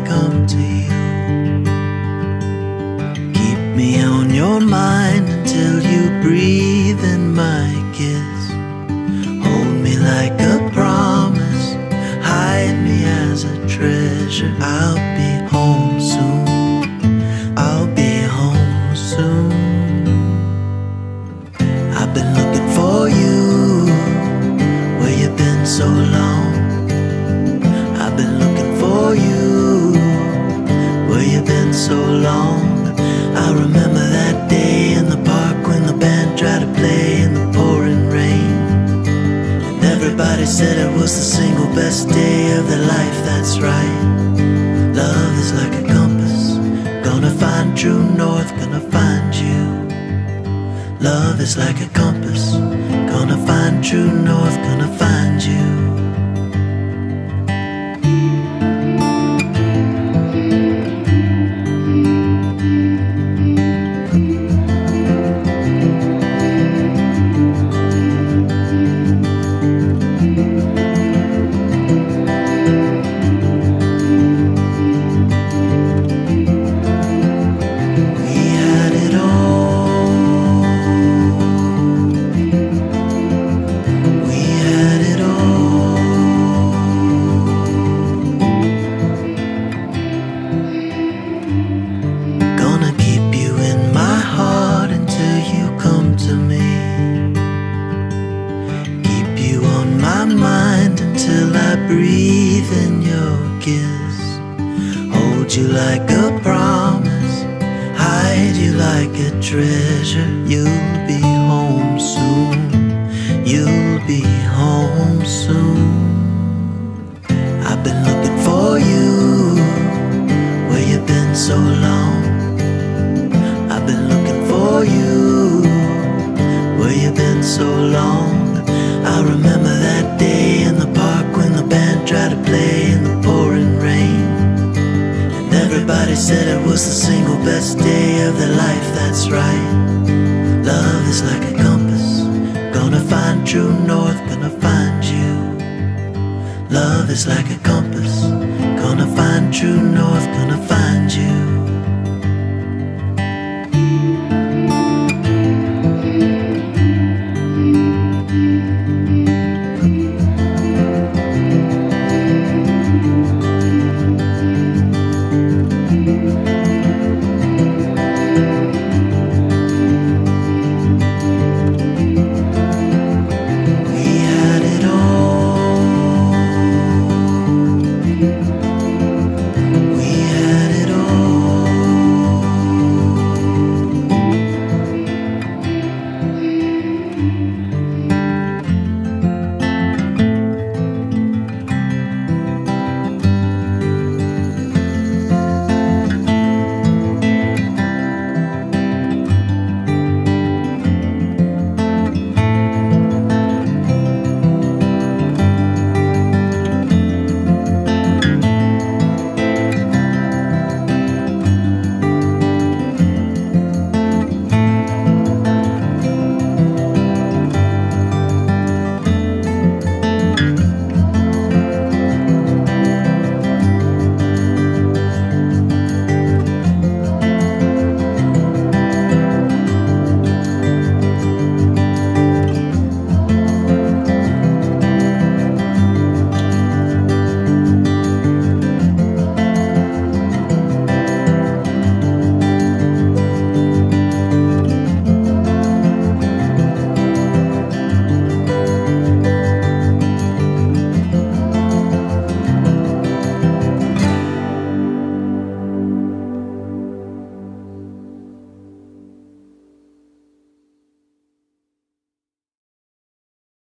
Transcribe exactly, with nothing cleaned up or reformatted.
come to you. Keep me on your mind until you breathe in my kiss. Hold me like a promise, hide me as a treasure. I'll be home soon, I'll be home soon. I've been looking for you, where you been so long? I've been looking for you, where you been so long? I remember that day in the park when the band tried to play in the pouring rain, and everybody said it was the single best day of their life. That's right. Love is like a compass, gonna find true north, gonna find you. Love is like a compass, gonna find true north, gonna find you. Breathe in your kiss, hold you like a promise, hide you like a treasure. You'll be home soon, you'll be home soon. I've been looking for you, where you been so long? I've been looking for you, where you been so long? I remember that day in the park when the band tried to play in the pouring rain, and everybody said it was the single best day of their life. That's right. Love is like a compass, gonna find true north, gonna find you. Love is like a compass, gonna find true